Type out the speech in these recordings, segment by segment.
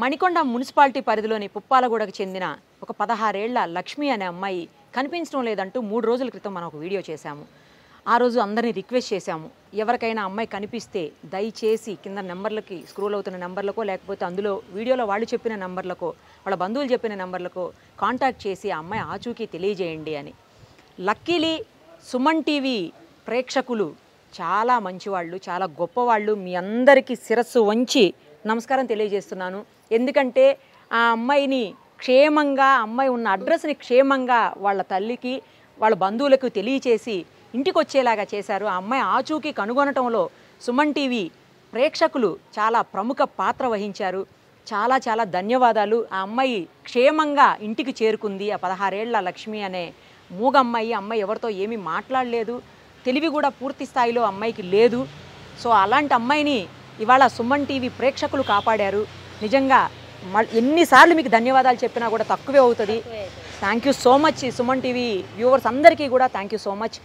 Manikonda municipality పరిధిలోని పుప్పాలగూడకు చెందిన ఒక 16 ఏళ్ల లక్ష్మి అనే అమ్మాయి కనిపించడం లేదంటూ 3 రోజుల క్రితం మనం ఒక వీడియో చేశాము. ఆ రోజు అందరినీ రిక్వెస్ట్ చేశాము, ఎవరికైనా అమ్మాయి కనిపిస్తే దయచేసి కింద నెంబర్లకి స్క్రోల్ అవుతున్న నెంబర్లకో లేకపోతే అందులో వీడియోలో వాళ్ళు చెప్పిన నెంబర్లకో వాళ్ళ బంధువులు చెప్పిన నెంబర్లకో కాంటాక్ట్ చేసి ఆ అమ్మాయి ఆచూకీ తెలియజేయండి అని. లక్కీలీ సుమన్ టీవీ ప్రేక్షకులు చాలా మంచివాళ్ళు, చాలా గొప్పవాళ్ళు. మీ అందరికీ శిరస్సు వంచి నమస్కారం తెలియజేస్తున్నాను. ఎందుకంటే ఆ అమ్మాయిని క్షేమంగా, అమ్మాయి ఉన్న అడ్రస్ని క్షేమంగా వాళ్ళ తల్లికి వాళ్ళ బంధువులకు తెలియచేసి ఇంటికి వచ్చేలాగా చేశారు. ఆ అమ్మాయి ఆచూకీ కనుగొనటంలో సుమన్ టీవీ ప్రేక్షకులు చాలా ప్రముఖ పాత్ర వహించారు. చాలా చాలా ధన్యవాదాలు. ఆ అమ్మాయి క్షేమంగా ఇంటికి చేరుకుంది. ఆ 16 ఏళ్ల లక్ష్మి అనే మూగమ్మాయి. అమ్మాయి ఎవరితో ఏమీ మాట్లాడలేదు, తెలివి కూడా పూర్తి స్థాయిలో అమ్మాయికి లేదు. సో అలాంటి అమ్మాయిని ఇవాళ సుమన్ టీవీ ప్రేక్షకులు కాపాడారు. నిజంగా ఎన్నిసార్లు మీకు ధన్యవాదాలు చెప్పినా కూడా తక్కువే అవుతుంది. Thank you so much Suman TV viewers అందరికీ కూడా థ్యాంక్ యూ సో మచ్.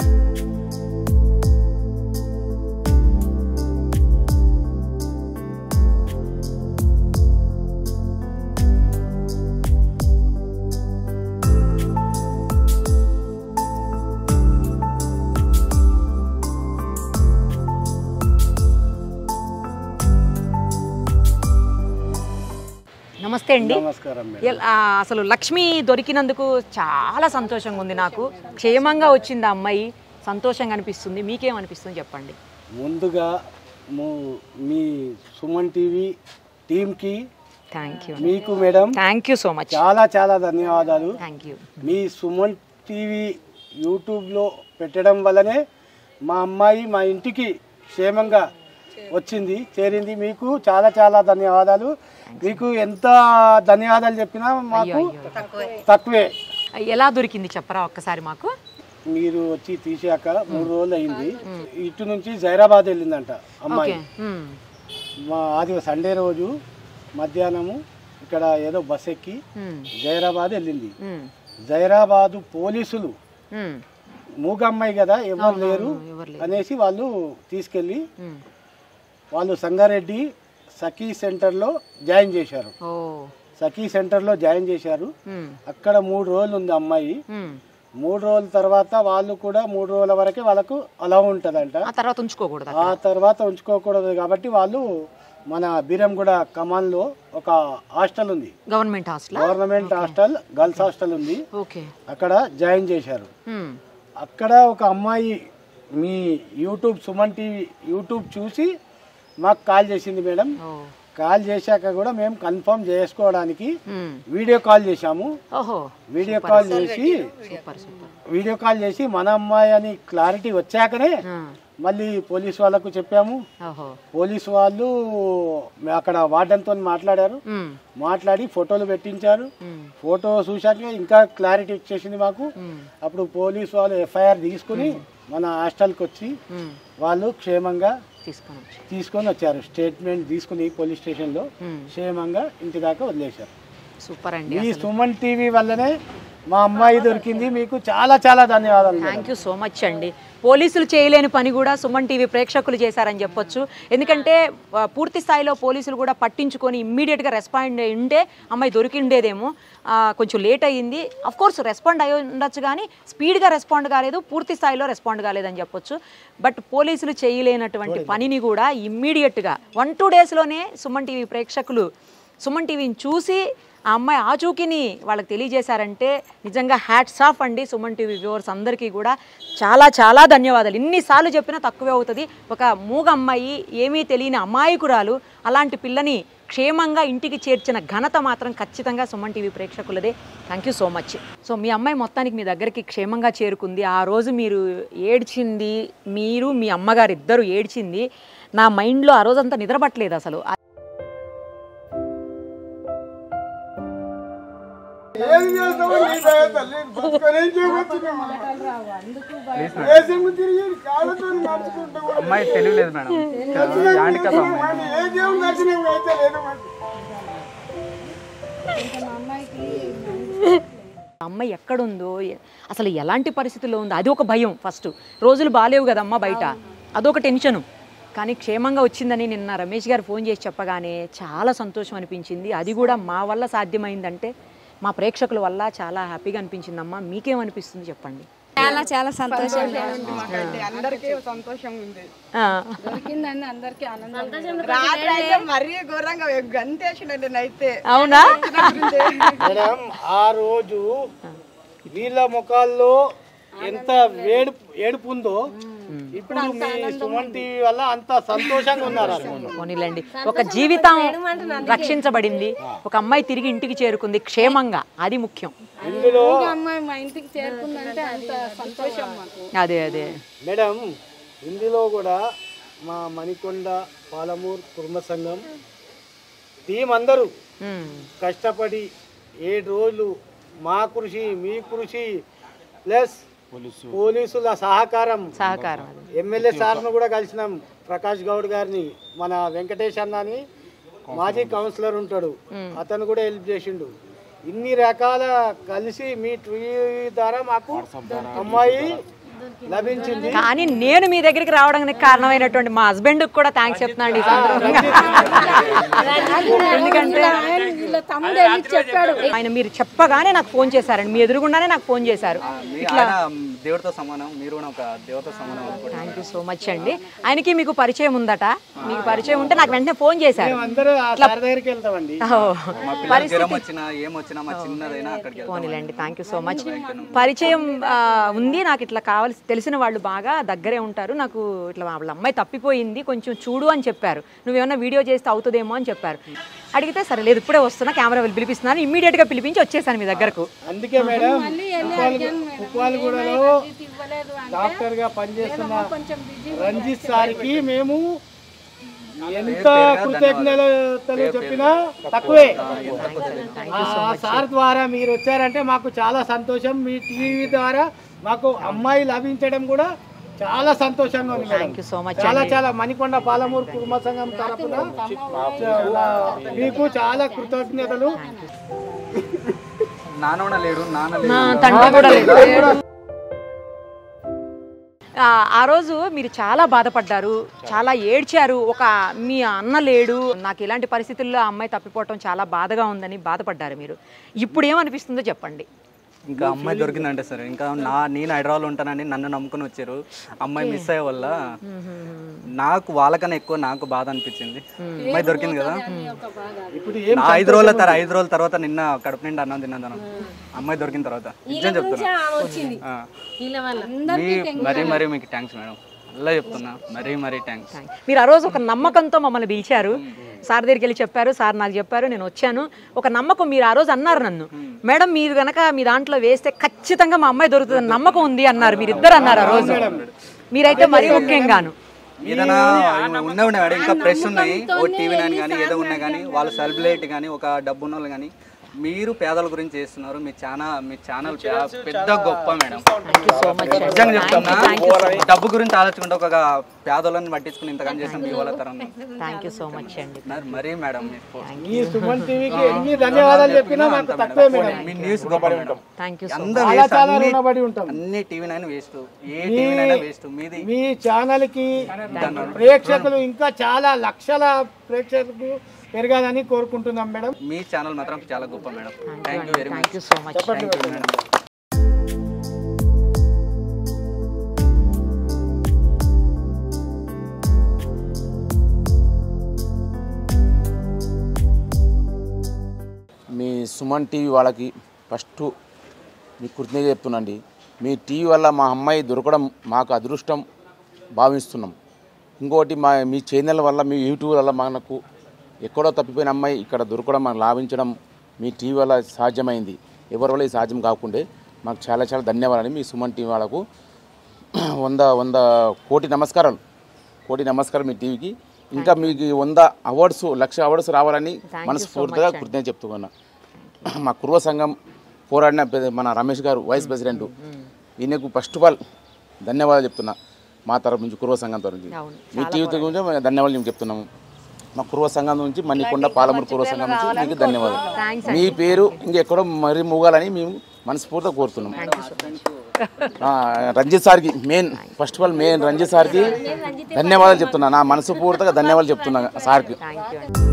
నమస్తే అండి. అసలు లక్ష్మి దొరికినందుకు చాలా సంతోషంగా ఉంది. నాకు క్షేమంగా వచ్చింది ఆ అమ్మాయి, సంతోషంగా అనిపిస్తుంది. మీకేమనిపిస్తుంది చెప్పండి. ముందుగా మీ సుమన్ టీవీ టీంకి థ్యాంక్ యూ. మీకు madam thank you so much, చాలా చాలా ధన్యవాదాలు. Thank you. మీ సుమన్ టీవీ యూట్యూబ్లో పెట్టడం వల్లనే మా అమ్మాయి మా ఇంటికి క్షేమంగా వచ్చింది, చేరింది. మీకు చాలా చాలా ధన్యవాదాలు. మీకు ఎంత ధన్యవాదాలు చెప్పినా మాకు తక్కువే. ఎలా దొరికింది చెప్పరా ఒక్కసారి మాకు. మీరు వచ్చి తీసాక 3 రోజులు అయింది. ఇటు నుంచి జైరాబాద్ వెళ్ళిందంట అమ్మాయి. మా సండే రోజు మధ్యాహ్నము ఇక్కడ ఏదో బస్ ఎక్కి జైరాబాద్ వెళ్ళింది. జైరాబాదు పోలీసులు మూగమ్మాయి కదా ఎవరు లేరు అనేసి వాళ్ళు తీసుకెళ్ళి వాళ్ళు సంగారెడ్డి సఖీ సెంటర్లో జాయిన్ చేశారు. సఖీ సెంటర్లో జాయిన్ చేశారు. అక్కడ 3 రోజులు ఉంది అమ్మాయి. 3 రోజుల తర్వాత వాళ్ళు కూడా 3 రోజుల వరకే వాళ్ళకు అలా ఉంటదంట. ఆ తర్వాత ఉంచుకోకూడదు కాబట్టి వాళ్ళు మన బీరంగూడ కమాన్లో ఒక హాస్టల్ ఉంది, గవర్నమెంట్ హాస్టల్ గర్ల్స్ హాస్టల్ ఉంది, అక్కడ జాయిన్ చేశారు. అక్కడ ఒక అమ్మాయి మీ యూట్యూబ్ సుమన్ టీవీ యూట్యూబ్ చూసి మాకు కాల్ చేసింది మేడం. కాల్ చేశాక కూడా మేము కన్ఫర్మ్ చేసుకోవడానికి వీడియో కాల్ చేశాము. వీడియో కాల్ చేసి మన అమ్మాయి అని క్లారిటీ వచ్చాకనే మళ్ళీ పోలీసు వాళ్ళకు చెప్పాము. పోలీసు వాళ్ళు అక్కడ వార్డెన్తో మాట్లాడారు, మాట్లాడి ఫోటోలు పెట్టించారు. ఫోటో చూశాక ఇంకా క్లారిటీ ఇచ్చేసింది మాకు. అప్పుడు పోలీసు వాళ్ళు ఎఫ్ఐఆర్ తీసుకుని మన హాస్టల్కి వచ్చి వాళ్ళు క్షేమంగా తీసుకొని వచ్చారు. స్టేట్మెంట్ తీసుకుని పోలీస్ స్టేషన్లో క్షేమంగా ఇంటి దాకా వదిలేశారు. సూపర్ అండి. ఈ సుమన్ టీవీ వల్లనే మా అమ్మాయి దొరికింది. మీకు చాలా చాలా ధన్యవాదాలు. థ్యాంక్ యూ సో మచ్ అండి. పోలీసులు చేయలేని పని కూడా సుమన్ టీవీ ప్రేక్షకులు చేశారని చెప్పొచ్చు. ఎందుకంటే పూర్తి స్థాయిలో పోలీసులు కూడా పట్టించుకొని ఇమ్మీడియట్గా రెస్పాండ్ ఉంటే అమ్మాయి దొరికిండేదేమో. కొంచెం లేట్ అయ్యింది. అఫ్ కోర్స్ రెస్పాండ్ అయ్యి ఉండొచ్చు, కానీ స్పీడ్గా రెస్పాండ్ కాలేదు, పూర్తి స్థాయిలో రెస్పాండ్ కాలేదని చెప్పొచ్చు. బట్ పోలీసులు చేయలేనటువంటి పనిని కూడా ఇమ్మీడియట్గా 1-2 డేస్లోనే సుమన్ టీవీ ప్రేక్షకులు సుమన్ టీవీని చూసి ఆ అమ్మాయి ఆచూకీని వాళ్ళకి తెలియజేశారంటే నిజంగా హ్యాట్స్ ఆఫ్ అండి. సుమన్ టీవీ వ్యూవర్స్ అందరికీ కూడా చాలా చాలా ధన్యవాదాలు. ఇన్నిసార్లు చెప్పినా తక్కువే అవుతుంది. ఒక మూగ అమ్మాయి, ఏమీ తెలియని అమాయకురాలు, అలాంటి పిల్లని క్షేమంగా ఇంటికి చేర్చిన ఘనత మాత్రం ఖచ్చితంగా సుమన్ టీవీ ప్రేక్షకులదే. Thank you so much. So మీ అమ్మాయి మొత్తానికి మీ దగ్గరికి క్షేమంగా చేరుకుంది. ఆ రోజు మీరు ఏడ్చింది, మీరు మీ అమ్మగారు ఇద్దరు ఏడ్చింది. నా మైండ్లో ఆ రోజంతా నిద్రపట్టలేదు అసలు. అమ్మాయి తెలియలేదు మేడం. అమ్మాయి ఎక్కడుందో, అసలు ఎలాంటి పరిస్థితుల్లో ఉందో అది ఒక భయం. ఫస్ట్ రోజులు బాలేవు కదమ్మా బయట, అదొక టెన్షను. కానీ క్షేమంగా వచ్చిందని నిన్న రమేష్ గారు ఫోన్ చేసి చెప్పగానే చాలా సంతోషం అనిపించింది. అది కూడా మా వల్ల సాధ్యమైందంటే మా ప్రేక్షకుల వల్ల చాలా హ్యాపీగా అనిపించిందమ్మా. మీకేమనిపిస్తుంది చెప్పండి? చాలా చాలా సంతోషం. అందరికీ సంతోషంగా ఉంది. దొరికిందండి అందరికీ ఆనందం. రాత్రి అయితే మరీ ఘోరంగా గంతేసినండి నైతే. అవునా? మేడం ఆ రోజు వీళ్ళ ముఖాల్లో ఎంత ఏడుపు ఉందో ఇప్పుడు మీ సుమన్ టీవీ వల్ల అంత సంతోషంగా ఉన్నారు. పోనీలండి, ఒక జీవితం రక్షించబడింది, ఒక అమ్మాయి తిరిగి ఇంటికి చేరుకుంది క్షేమంగా, అది ముఖ్యం. ఇందులో అమ్మాయి మా ఇంటికి చేరుకుందంటే అంత సంతోషం మాకు. అదే అదే మేడం ఇందులో కూడా మా మణికొండ పాలమూరు కుటుంబ సంఘం టీం అందరూ కష్టపడి 7 రోజులు మా కృషి మీ కృషి ప్లస్ పోలీసుల సహకారం ఎమ్మెల్యే సార్ను కూడా కలిసినాం, ప్రకాష్ గౌడ్ గారిని, మన వెంకటేష్ అన్నని మాజీ కౌన్సిలర్ ఉంటాడు, అతను కూడా హెల్ప్ చేసిండు. ఇన్ని రకాల కలిసి మీ టీవీ ద్వారా మాకు అమ్మాయి లభించింది. కానీ నేను మీ దగ్గరికి రావడానికి కారణమైనటువంటి మా హస్బెండ్ కూడా థ్యాంక్స్ చెప్తున్నాను ఈ సందర్భంగా. ఎందుకంటే ఆయన మీరు చెప్పగానే నాకు ఫోన్ చేశారండి, మీ ఎదురుగుండానే నాకు ఫోన్ చేశారు. దేవుడితో సమానం, మీరు కూడా ఒక దేవతో సమానం. థ్యాంక్ యూ సో మచ్ అండి. ఆయనకి మీకు పరిచయం ఉందట, మీకు పరిచయం ఉంటే నాకు వెంటనే ఫోన్ చేశారు. పోనీలండి, థ్యాంక్ యూ సో మచ్. పరిచయం ఉంది నాకు, ఇట్లా తెలిసిన వాళ్ళు బాగా దగ్గరే ఉంటారు నాకు. ఇట్లా వాళ్ళ అమ్మాయి తప్పిపోయింది కొంచెం చూడు అని చెప్పారు, నువ్వేమన్నా వీడియో చేస్తే అవుతుందేమో అని చెప్పారు. అడిగితే సరే లేదు ఇప్పుడే వస్తున్నా, కెమెరా పిలిపిస్తున్నాను, ఇమ్మీడియట్ గా పిలిపించి వచ్చేసాను మీ దగ్గరకు. అందుకే మేడం ఉప్పాలగూడలో డాక్టర్ గా పనిచేస్తున్న రంజిత్ సార్కి మేము ఎంత కృతజ్ఞతలు చెప్పినా తక్కువే. ఆ సార్ ద్వారా మీరు వచ్చారంటే మాకు చాలా సంతోషం. మీ టీవీ ద్వారా మాకు అమ్మాయి లభించడం కూడా చాలా సంతోషంగా ఉంది. Thank you so much. చాలా మణికొండ పాలమూరు కుటుంబ సంఘం తరపున మీకు చాలా కృతజ్ఞతలు. తండ్రి కూడా లేడు. ఆ రోజు మీరు చాలా బాధపడ్డారు, చాలా ఏడ్చారు. ఒక మీ అన్న లేడు, నాకు ఇలాంటి పరిస్థితుల్లో అమ్మాయి తప్పిపోవటం చాలా బాధగా ఉందని బాధపడ్డారు మీరు. ఇప్పుడు ఏమనిపిస్తుందో చెప్పండి. ఇంకా అమ్మాయి దొరికిందంటే సరే, ఇంకా నేను హైదరాబాద్లో ఉంటానని నన్ను నమ్ముకుని వచ్చారు. అమ్మాయి మిస్ అయ్యే వల్ల నాకు వాళ్ళకన్నా ఎక్కువ నాకు బాధ అనిపించింది. అమ్మాయి దొరికింది కదా, 5 రోజుల తర్వాత నిన్న కడుపు నిండా అన్నం తిన్నాను అమ్మాయి దొరికిన తర్వాత. నిజం చెప్తున్నా, మరీ మీకు థ్యాంక్స్ మేడం, అలా చెప్తున్నా, మరీ థ్యాంక్స్. మీరు ఆ రోజు ఒక నమ్మకంతో మమ్మల్ని పిలిచారు, సార్ దగ్గరికి వెళ్ళి చెప్పారు, సార్ నాకు చెప్పారు, నేను వచ్చాను. ఒక నమ్మకం మీరు ఆ రోజు అన్నారు నన్ను, మేడం మీరు కనుక మీ దాంట్లో వేస్తే ఖచ్చితంగా మా అమ్మాయి దొరుకుతుంది నమ్మకం ఉంది అన్నారు, మీరిద్దరు అన్నారు ఆ రోజు. మీరైతే మరీ ముఖ్యంగాను ఏదైనా ఉండే ఇంకా ప్రెస్ ఉన్నాయి, ఓ టీవీ నైన్ కానీ ఏదో ఉన్నా కానీ వాళ్ళు సెలబ్రిటీ కానీ ఒక డబ్బు ఉన్న వాళ్ళు కానీ మీరు పేదల గురించి చేస్తున్నారు. మీ ఛానల్ పెద్ద గొప్ప మేడం, నిజంగా చెప్తున్నా. డబ్బు గురించి ఆలోచించుకుంటే ఒక పేదలను పట్టించుకుని ఇంతకని చేసిన మీ వాళ్ళ తరం. థ్యాంక్ యూ సో మచ్ అండి. మరీ మేడం మీ సుమన్ టీవీకి ఎన్ని ధన్యవాదాలు చెప్పినా మాకు తక్కువే మేడం. మీ న్యూస్ గొప్ప మేడం. Thank you. అన్ని టీవీ నైన్ వేస్ట్, ఏ టీవీ నైన్ వేస్ట్. మీ ఛానల్ కి ప్రేక్షకులు ఇంకా చాలా లక్షల ప్రేక్షకులు పెరగాలని కోరుకుంటున్నాం మేడం. మీ ఛానల్ మాత్రం చాలా గొప్ప madam. Thank you very much. Thank you so much. Thank you madam. మీ సుమన్ టీవీ వాళ్ళకి ఫస్ట్ మీ కృతజ్ఞత చెప్తున్నాండి. మీ టీవీ వల్ల మా అమ్మాయి దొరకడం మాకు అదృష్టం భావిస్తున్నాం. ఇంకోటి మీ ఛానల్ వల్ల, మీ యూట్యూబ్ వల్ల మనకు ఎక్కడో తప్పిపోయిన అమ్మాయి ఇక్కడ దొరకడం, మనకు లాభించడం మీ టీవీ వల్ల సాధ్యమైంది. ఎవరి వల్ల ఇది సాధ్యం కాకుండే మాకు చాలా చాలా ధన్యవాదాలు. మీ సుమన్ టీవీ వాళ్ళకు 100 కోటి నమస్కారాలు, కోటి నమస్కారం మీ టీవీకి. ఇంకా మీకు 100 అవార్డ్స్, 1,00,000 అవార్డ్స్ రావాలని మనస్ఫూర్తిగా కృతజ్ఞత చెప్తున్నా. మా కుర్వ సంఘం పోరాడిన మన రమేష్ గారు వైస్ ప్రెసిడెంట్, ఈయనకు ఫస్ట్ ఆఫ్ ఆల్ ధన్యవాదాలు చెప్తున్నా. మా తరపు నుంచి కుర్వ సంఘం తరపు నుంచి మీ టీవీ గురించి ధన్యవాదాలు మేము చెప్తున్నాము. మా కుర్వ సంఘం నుంచి, మణికొండ పాలమూరు కుర్వ సంఘం నుంచి మీకు ధన్యవాదాలు. మీ పేరు ఇంకెక్కడో మరీ మూగాలని మేము మనస్ఫూర్తిగా కోరుతున్నాం. రంజిత్ సార్కి ఫస్ట్ ఆఫ్ ఆల్ రంజిత్ సార్కి ధన్యవాదాలు చెప్తున్నా, నా మనసు పూర్తిగా ధన్యవాదాలు చెప్తున్నా సార్కి. థ్యాంక్ యూ అండి.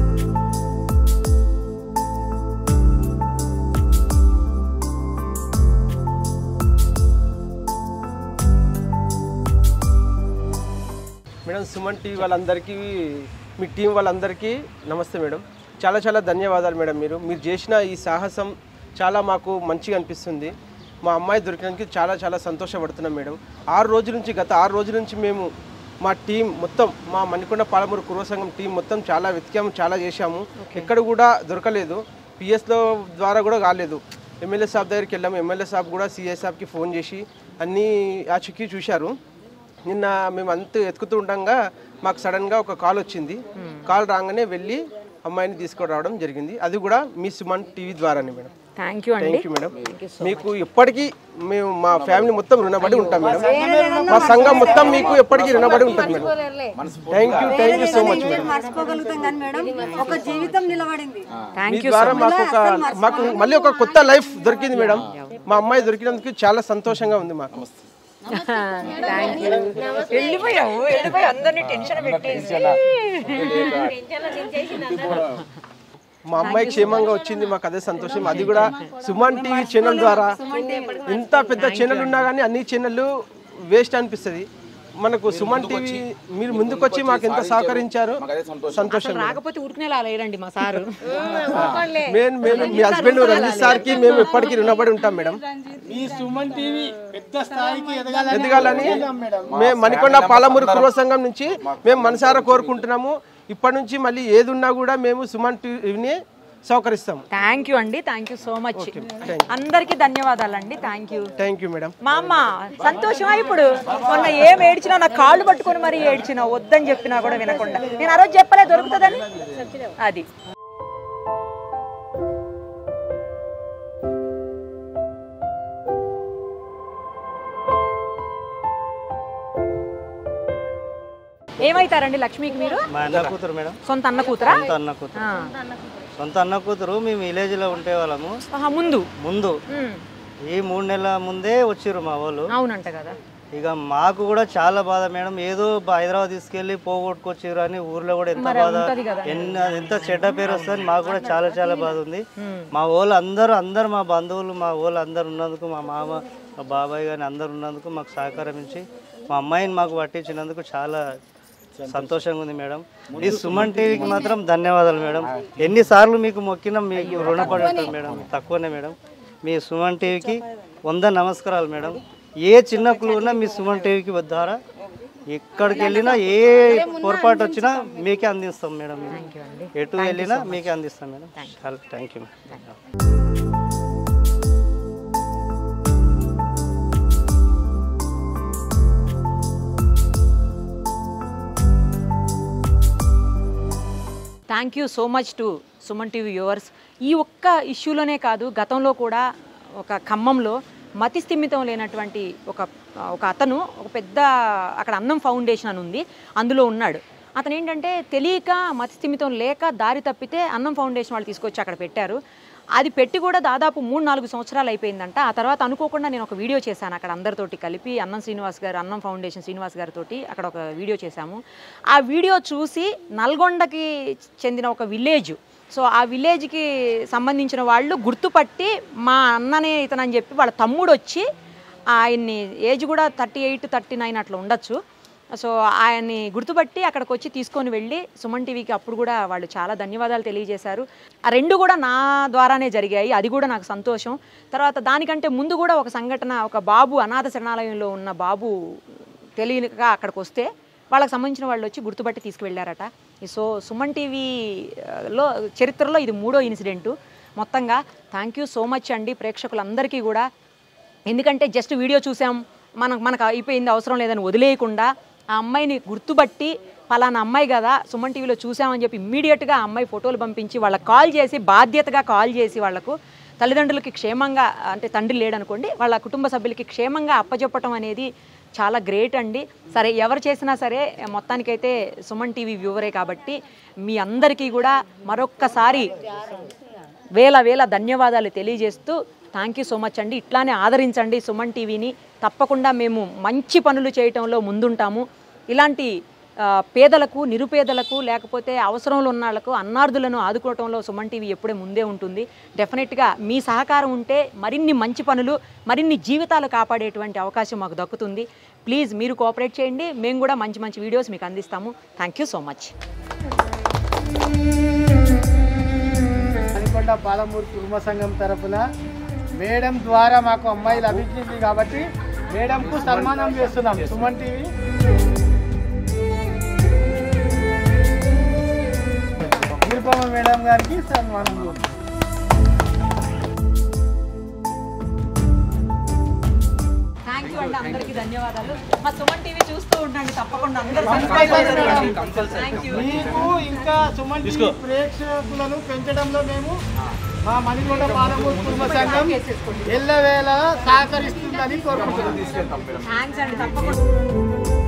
మేడం సుమన్ టీవీ వాళ్ళందరికీ, మీ టీం వాళ్ళందరికీ నమస్తే మేడం. చాలా చాలా ధన్యవాదాలు మేడం. మీరు చేసిన ఈ సాహసం చాలా మాకు మంచిగా అనిపిస్తుంది. మా అమ్మాయి దొరికినందుకు చాలా చాలా సంతోషపడుతున్నాం మేడం. గత 6 రోజుల నుంచి మేము మా టీం మొత్తం, మా మణికొండ పాలమూరు కుర్వ సంఘం టీం మొత్తం చాలా వెతికాము, చాలా చేశాము. ఎక్కడ కూడా దొరకలేదు. పిఎస్లో ద్వారా కూడా కాలేదు. ఎమ్మెల్యే సాబ్ దగ్గరికి వెళ్ళాము. ఎమ్మెల్యే సాబ్ కూడా సిఐ సాబ్కి ఫోన్ చేసి అన్నీ ఆచూకీ చూశారు. నిన్న మేము అంత ఎత్తుకుతూ ఉండగా మాకు సడన్గా ఒక కాల్ వచ్చింది. కాల్ రాగానే వెళ్ళి అమ్మాయిని తీసుకురావడం జరిగింది. అది కూడా మీ సుమన్ టీవీ ద్వారానే మేడం. థ్యాంక్ యూ అండి. Thank you madam. మీకు ఎప్పటికీ మేము మా ఫ్యామిలీ మొత్తం రుణపడి ఉంటాం మేడం. మా సంఘం మొత్తం మీకు ఎప్పటికీ రుణపడి ఉంటుంది madam. Thank you so much madam. ఒక జీవితం నిలబడింది. మీ ద్వారా మాకు మళ్ళీ ఒక కొత్త లైఫ్ దొరికింది మేడం. మా అమ్మాయి దొరికినందుకు చాలా సంతోషంగా ఉంది మాకు. వెళ్ళిపోయి అందరినీ టెన్షన్ పెట్టేసి మా అమ్మాయి క్షేమంగా వచ్చింది, మాకు అదే సంతోషం. అది కూడా సుమన్ టీవీ ఛానల్ ద్వారా. ఇంత పెద్ద ఛానల్ ఉన్నా కానీ అన్ని ఛానళ్ళు వేస్ట్ అనిపిస్తుంది. మనకు సుమన్ టీవీ మీరు ముందుకొచ్చి మాకు ఎంత సహకరించారు, సంతోషం. రాకపోతే ఊరుకునేలా లేరండి మా సారు. మీ హస్బెండ్ రంజిత్ సార్కి మేము ఎప్పటికీ రుణపడి ఉంటాం మేడం. ఈ సుమన్ టీవీ పెద్ద స్థాయికి ఎదగాలని మేము మణికొండ పాలమూరు కుర్వ సంఘం నుంచి మేము మనసారా కోరుకుంటున్నాము. ఇప్పటి నుంచి మళ్ళీ ఏది ఉన్నా కూడా మేము సుమన్ టీవీని సహకరిస్తాము. థ్యాంక్ యూ అండి. Thank you so much. అందరికీ ధన్యవాదాలండి. Thank you madam. మా అమ్మ సంతోషమా? ఇప్పుడు మొన్న ఏం ఏడ్చినా, నా కాళ్ళు పట్టుకొని మరీ ఏడ్చినా, వద్దని చెప్పినా కూడా వినకుండా. నేను ఆ రోజు చెప్పలే దొరుకుతుందని. అది ఏమైతారండి లక్ష్మికి మీరు? మా అన్న కూతురు మేడం. సొంత అన్న కూతురా? సొంత అన్న కూతురు. మేము విలేజ్ లో ఉంటే వాళ్ళము. ముందు ఈ 3 నెలల ముందే వచ్చిర్రు మా వాళ్ళు. అవునంట కదా. ఇక మాకు కూడా చాలా బాధ మేడం. ఏదో హైదరాబాద్ తీసుకెళ్లి పోగొట్టుకొచ్చిర్రు అని ఊర్లో కూడా ఎంత బాధ, ఎంత చెడ్డ పేరు వస్తుంది. మాకు కూడా చాలా చాలా బాధ ఉంది. మా వాళ్ళు అందరూ మా బంధువులు, మా వాళ్ళు అందరు ఉన్నందుకు, మా మామ, మా బాబాయ్ కానీ అందరు ఉన్నందుకు మాకు సహకారం ఇచ్చి మా అమ్మాయిని మాకు పట్టించినందుకు చాలా సంతోషంగా ఉంది మేడం. ఈ సుమన్ టీవీకి మాత్రం ధన్యవాదాలు మేడం. ఎన్నిసార్లు మీకు మొక్కినా మీకు రుణపడి ఉంటుంది మేడం. తక్కువనే మేడం. మీ సుమన్ టీవీకి 100 నమస్కారాలు మేడం. ఏ చిన్న క్లూ ఉన్నా మీ సుమన్ టీవీకి ద్వారా ఎక్కడికి వెళ్ళినా, ఏ పొరపాటు వచ్చినా మీకే అందిస్తాం మేడం. ఎటు వెళ్ళినా మీకే అందిస్తాం మేడం. చాలా thank you madam. Thank you so much to Suman TV viewers. ఈ ఒక్క ఇష్యూలోనే కాదు, గతంలో కూడా ఒక ఖమ్మంలో మతి స్థిమితం లేనటువంటి ఒక అతను ఒక పెద్ద అక్కడ అన్నం ఫౌండేషన్ అని ఉంది, అందులో ఉన్నాడు. అతను ఏంటంటే తెలియక మతి స్థిమితం లేక దారి తప్పితే అన్నం ఫౌండేషన్ వాళ్ళు తీసుకొచ్చి అక్కడ పెట్టారు. అది పెట్టి కూడా దాదాపు 3-4 సంవత్సరాలు అయిపోయిందంట. ఆ తర్వాత అనుకోకుండా నేను ఒక వీడియో చేశాను అక్కడ అందరితోటి కలిపి. అన్నం ఫౌండేషన్ శ్రీనివాస్ గారితో అక్కడ ఒక వీడియో చేశాము. ఆ వీడియో చూసి నల్గొండకి చెందిన ఒక విలేజ్, సో ఆ విలేజ్కి సంబంధించిన వాళ్ళు గుర్తుపట్టి మా అన్ననే ఇతనని చెప్పి వాళ్ళ తమ్ముడు వచ్చి, ఆయన్ని ఏజ్ కూడా 38-39 అట్లా ఉండొచ్చు, సో ఆయన్ని గుర్తుపట్టి అక్కడికి వచ్చి తీసుకొని వెళ్ళి సుమన్ టీవీకి అప్పుడు కూడా వాళ్ళు చాలా ధన్యవాదాలు తెలియజేశారు. ఆ 2 కూడా నా ద్వారానే జరిగాయి. అది కూడా నాకు సంతోషం. తర్వాత దానికంటే ముందు కూడా ఒక సంఘటన, ఒక బాబు అనాథ శరణాలయంలో ఉన్న బాబు తెలియక అక్కడికి వస్తే వాళ్ళకి సంబంధించిన వాళ్ళు వచ్చి గుర్తుపట్టి తీసుకువెళ్ళారట. సో సుమన్ టీవీలో చరిత్రలో ఇది 3వ ఇన్సిడెంటు. మొత్తంగా థ్యాంక్ యూ సో మచ్ అండి ప్రేక్షకులందరికీ కూడా. ఎందుకంటే జస్ట్ వీడియో చూసాం, మనకు అయిపోయింది, అవసరం లేదని వదిలేయకుండా ఆ అమ్మాయిని గుర్తుపట్టి పలానా అమ్మాయి కదా సుమన్ టీవీలో చూసామని చెప్పి ఇమ్మీడియట్గా ఆ అమ్మాయి ఫోటోలు పంపించి వాళ్ళకి కాల్ చేసి, బాధ్యతగా కాల్ చేసి వాళ్లకు తల్లిదండ్రులకి క్షేమంగా, అంటే తండ్రి లేడనుకోండి, వాళ్ళ కుటుంబ సభ్యులకి క్షేమంగా అప్పచెప్పటం అనేది చాలా గ్రేట్ అండి. సరే ఎవరు చేసినా సరే మొత్తానికైతే సుమన్ టీవీ వ్యూవరే కాబట్టి మీ అందరికీ కూడా మరొక్కసారి వేల ధన్యవాదాలు తెలియజేస్తూ థ్యాంక్ యూ సో మచ్ అండి. ఇట్లానే ఆదరించండి సుమన్ టీవీని. తప్పకుండా మేము మంచి పనులు చేయటంలో ముందుంటాము. ఇలాంటి పేదలకు, నిరుపేదలకు, లేకపోతే అవసరంలో ఉన్న వాళ్ళకు, అన్నార్థులను ఆదుకోవటంలో సుమన్ టీవీ ఎప్పుడే ముందే ఉంటుంది. డెఫినెట్గా మీ సహకారం ఉంటే మరిన్ని మంచి పనులు, మరిన్ని జీవితాలు కాపాడేటువంటి అవకాశం మాకు దక్కుతుంది. ప్లీజ్ మీరు కోఆపరేట్ చేయండి. మేము కూడా మంచి మంచి వీడియోస్ మీకు అందిస్తాము. Thank you so much. Nalgonda Palamuru కుటుంబ సంఘం తరఫున మేడం ద్వారా మాకు అమ్మాయి లభించింది కాబట్టి మేడంకు సన్మానం చేస్తున్నాం. సుమన్ టీవీ నిరుపమ మేడం గారికి సన్మానం చేస్తున్నాం. థ్యాంక్ యూ అండి. అందరికీ ధన్యవాదాలు. మా సుమన్ టీవీ చూస్తూ ఉండండి తప్పకుండా. అందరూ థ్యాంక్ యూ. మీకు ఇంకా సుమన్ టీవీ ప్రేక్షకులను పెంచడంలో మేము మా మణికొండ పాలమూరు కుటుంబ సంఘం ఎల్లవేళ సహకరిస్తుందని కోరుకుంటున్నాం. థ్యాంక్స్ అండి తప్పకుండా.